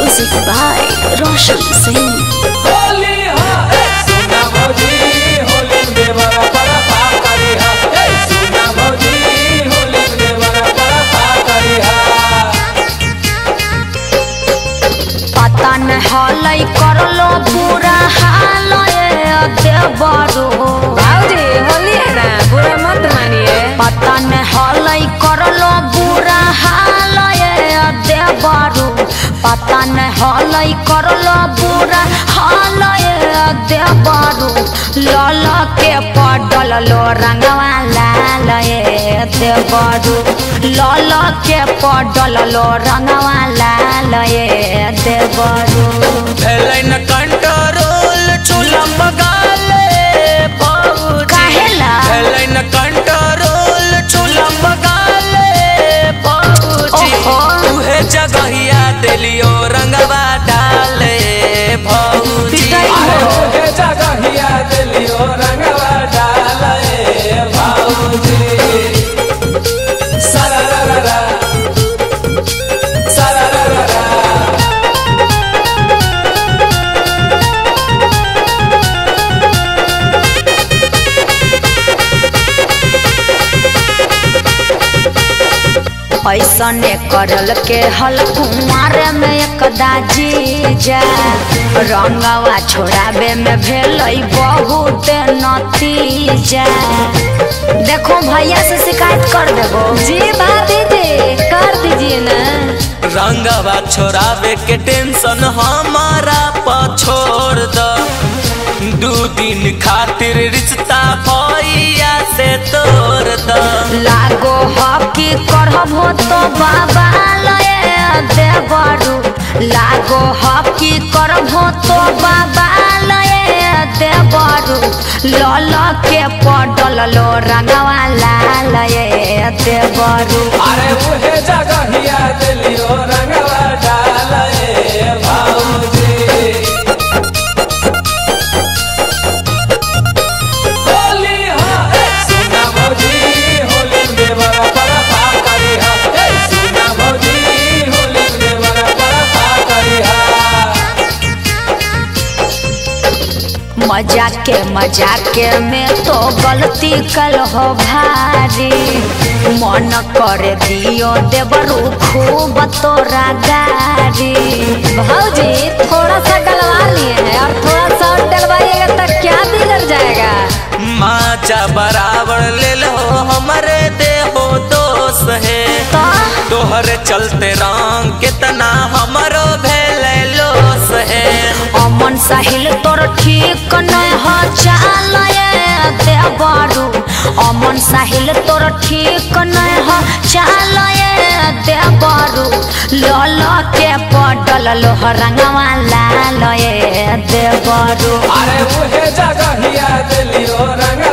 Music by Roshan Singh. पता न हलई करलो बुरा हाल देवरू भाऊजी होली है ना, बुरा मत मानिए। पता न हलई करलो बुरा हाल देवरू पता न हलई करलो बुरा हाल देवरू लल के पडल लो रंगवा लाल देवरू लल के पडल लो रंगवा लाल देवरू न कंट्रोल चूल्हा बगाले भाऊजी काहेला न कंट्रोल चूल्हा बगाले भाऊजी तुहे जगहिया दिलियो रंगवा डाले भाऊजी तुहे जगहिया दिलियो रंगवा डाले भाऊजी सररररा सररररा ऐसने करल के हल कुमार में एक दाजी जा रंगवा छोड़ाबे में भेल बहुत नतीजा। देखो भैया से शिकायत कर देबो। जी भाभी जी कर दीजिए ना। रंगवा छोड़ावे के टेंशन हमारा पछोड़ द 2 दिन खातिर रिश्ता भैया से तोड़ द लागो हकी करबो तो बाबा लए देवरू लागो हकी करबो तो बाबा लए देवरू लल के पडल लो रंगवा लाल देवरू अरे उहे जगहिया दिलियो रंगवा डाले भाऊजी मजाक में तो गलती कल हो भारी मन कर दियो देवरू खूब तोरा गारी। भाऊजी थोड़ा सा डलवा लिए हैं और थोड़ा सा और डलवाइएगा तो क्या बिगड़ जाएगा। माचा बराबर ले लो हमारे देहो दोष है तोहरे चलते रंग कितना हमारो भेले लोस है। अमन साहिल तोर ठीक नहीं हो चाल देवरू अमन साहिल तोर ठीक नहीं हो चाल देवरू लल के पडल लो रंगवा लाल देवरू अरे उहे जगहिया दिलियो रंग